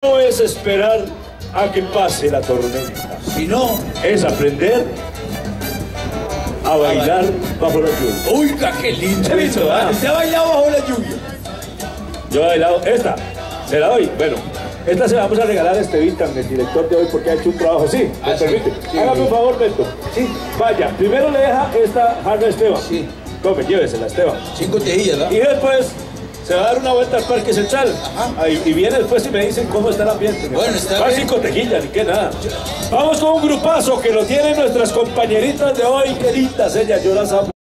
No es esperar a que pase la tormenta, sino es aprender a bailar bajo la lluvia. Uy, qué lindo. Qué lindo, ¿ah? ¿Usted ha bailado bajo la lluvia? Yo he bailado esta, se la doy. Bueno, esta se la vamos a regalar a Estevitan, el director de hoy, porque ha hecho un trabajo así. ¿Me permite? Sí. Hágame un favor, Beto. Sí. Vaya, primero le deja esta jarra a Esteban. Sí. Tome, llévesela, Esteban. 5 tejillas, ¿no? Y después se va a dar una vuelta al Parque Central. Ahí, y viene después y me dicen cómo está el ambiente. Bueno, está Va bien. 5 tejillas, ni qué nada. Vamos con un grupazo que lo tienen nuestras compañeritas de hoy. Qué lindas ellas, yo las amo.